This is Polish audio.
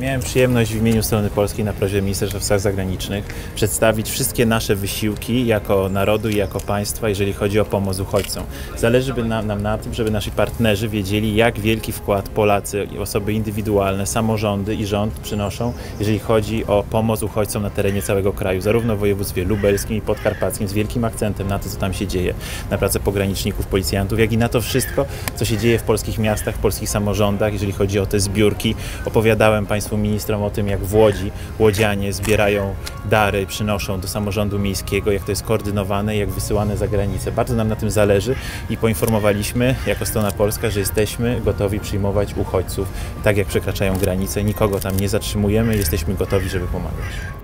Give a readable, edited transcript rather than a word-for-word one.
Miałem przyjemność w imieniu strony polskiej na prośbę Ministerstwa Spraw Zagranicznych przedstawić wszystkie nasze wysiłki jako narodu i jako państwa, jeżeli chodzi o pomoc uchodźcom. Zależy nam na tym, żeby nasi partnerzy wiedzieli, jak wielki wkład Polacy, osoby indywidualne, samorządy i rząd przynoszą, jeżeli chodzi o pomoc uchodźcom na terenie całego kraju, zarówno w województwie lubelskim i podkarpackim, z wielkim akcentem na to, co tam się dzieje, na pracę pograniczników, policjantów, jak i na to wszystko, co się dzieje w polskich miastach, w polskich samorządach, jeżeli chodzi o te zbiórki. Opowiadałem Państwu ministrom o tym, jak w Łodzi łodzianie zbierają dary, przynoszą do samorządu miejskiego, jak to jest koordynowane, jak wysyłane za granicę. Bardzo nam na tym zależy i poinformowaliśmy jako strona polska, że jesteśmy gotowi przyjmować uchodźców tak, jak przekraczają granice. Nikogo tam nie zatrzymujemy, jesteśmy gotowi, żeby pomagać.